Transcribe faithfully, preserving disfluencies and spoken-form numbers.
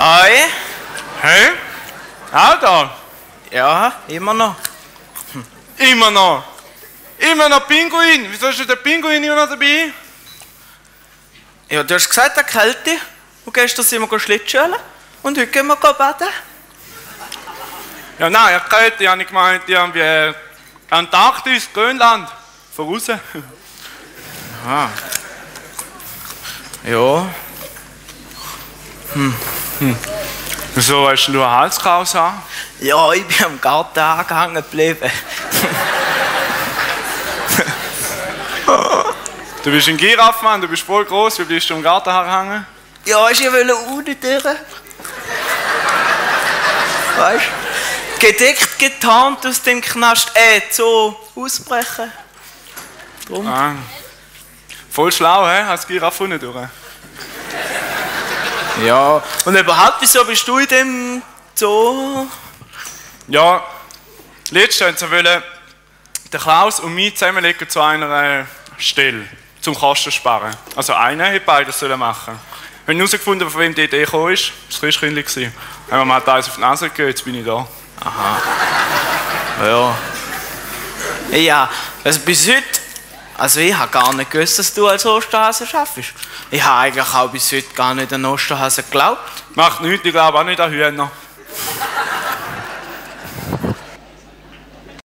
Hi. Hey? Auch da? Ja, immer noch. Hm. Immer noch? Immer noch Pinguin? Wieso ist denn der Pinguin immer noch dabei? Ja, du hast gesagt, der Kälte. Und gestern sind wir Schlittschuhen. Und heute gehen wir baden. Ja, nein, ja, Kälte habe ich gemeint, irgendwie Antarktis, Grönland. Voraus. Aha. Ja. Hm. Hm. Wieso hast du einen Halskraus an? Ja, ich bin am Garten angehangen geblieben. Du bist ein Giraffenmann, du bist voll groß, wie bist du am Garten angehangen? Ja, ich wollte unten durch. Weißt du? Gedeckt, getarnt aus dem Knast, äh, so ausbrechen. Drum. Ah. Voll schlau, hä? Als Giraffe unten durch. Ja, und überhaupt, wieso bist du in dem Zoo? Ja, letztens wollen der Klaus und mich zusammenlegen zu einer Stelle, zum Kosten sparen. Also einer hätte beides sollen machen. Wir haben herausgefunden, von wem die Idee gekommen ist. Das war das Christkindli. Wenn man hat eins auf die Nase gegeben, jetzt bin ich da. Aha. Ja. Ja, also bis heute, also ich habe gar nicht gewusst, dass du als Osterhase schaffst. Ich habe eigentlich auch bis heute gar nicht an Osterhase geglaubt. Macht nichts, ich glaube auch nicht an Hühner.